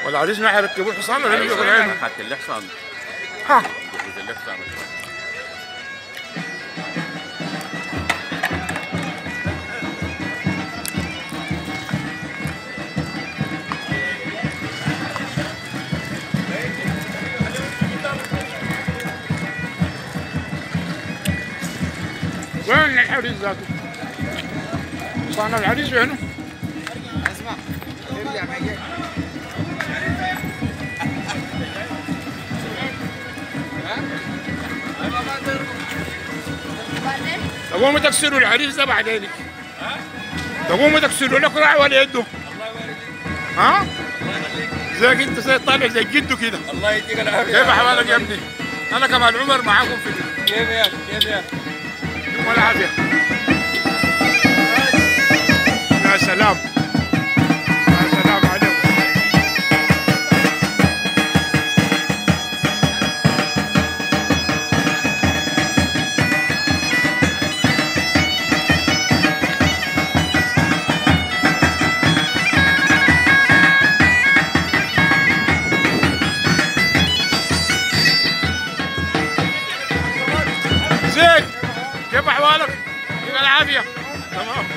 والعريس ما حيركبوا الحصان ولا نجيبوا العين؟ حتى الحصان. ها جهز الحصان. وين العريس ذاته؟ حصان العريس وينه؟ اسمع ارجع معي. تقوموا تكسروا العريس ده بعدين. تقوموا تكسروا له كراع ولا يده؟ ها؟ زيك انت زي طالع زي جده كده. الله يديك العافيه. كيف احوالك يا ابني؟ انا كمال عمر معاكم في كيف يا كيف يا يوم العافيه. يا سلام. يا سلام عليكم. زين كيف احوالك؟ يعطيك العافيه. تمام.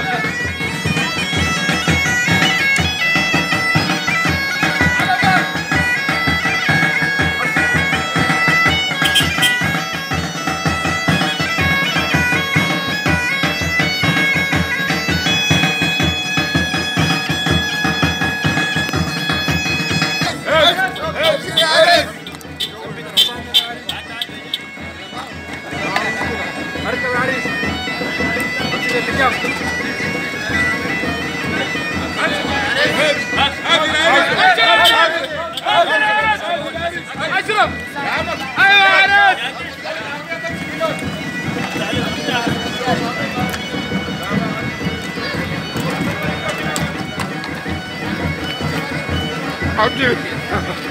اركب العريس. امسك الحجاب. اشرف. ايوه يا عريس. عبدي